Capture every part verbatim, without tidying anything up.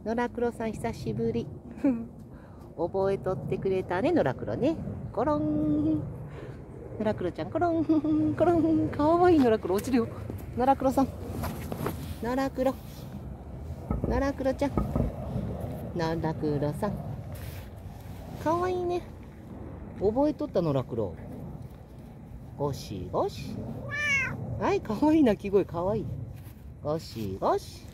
野良黒さん久しぶり。覚えとってくれたね、野良黒ね。コロン。野良黒ちゃん、コロン。コロン。かわいい野良黒落ちるよ。野良黒さん。野良黒。野良黒ちゃん。野良黒さん。かわいいね。覚えとった野良黒。ゴシゴシ。はい、かわいい鳴き声、かわいい。ゴシゴシ。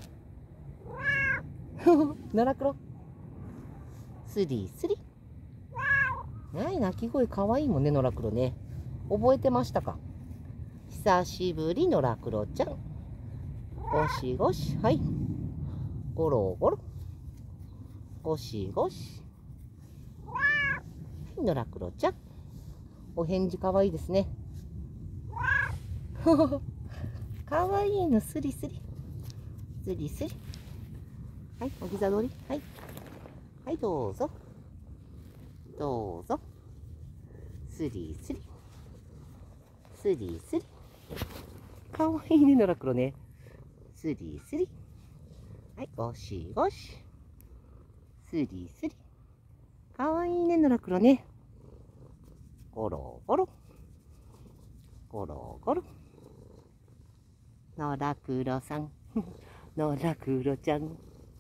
野良黒。スリスリ。はい、鳴き声かわいいもんね、野良黒ね。覚えてましたか？久しぶり、野良黒ちゃん。ゴシゴシ。はい。ゴロゴロ。ゴシゴシ。はい、野良黒ちゃん。お返事かわいいですね。かわいいの、スリスリ。スリスリ。はい、お膝取り。はい。はい、どうぞ。どうぞ。スリスリ。スリスリ。かわいいね、野良黒ね。スリスリ。はい、ゴシゴシ。スリスリ。かわいいね、野良黒ね。ゴロゴロ。ゴロゴロ。野良黒さん。野良黒ちゃん。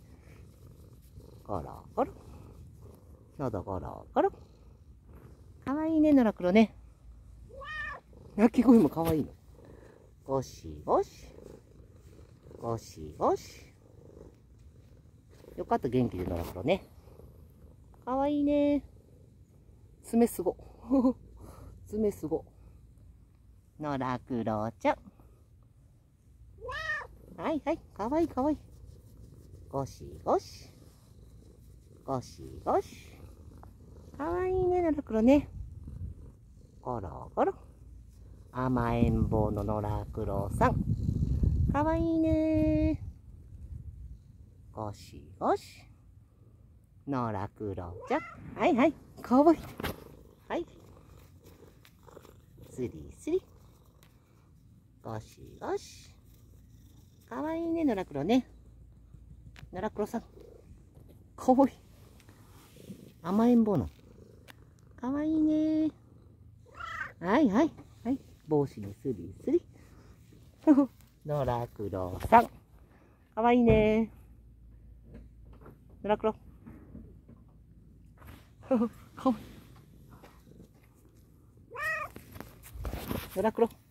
ゴロゴロ。のどゴロゴロ。かわいいね、野良黒ね。鳴き声もかわいいの。ゴシゴシ。ゴシゴシ。よかった、元気で野良黒ね。かわいいね。爪すご。爪すご。野良黒ちゃん。はいはい、かわいいかわいい。ゴシゴシ。ゴシゴシ。かわいいね、野良黒ね。ゴロゴロ。甘えん坊の野良黒さん。かわいいね。ゴシゴシ。野良黒ちゃん。はいはい。かわいい。はい。スリスリ。ゴシゴシ。かわいいね、野良黒ね。野良黒さん。かわいい。甘えん坊の。かわいいね。はいはい。はい。帽子にスリスリ。野良黒さん。かわいいね。野良黒。かわいい。野良黒。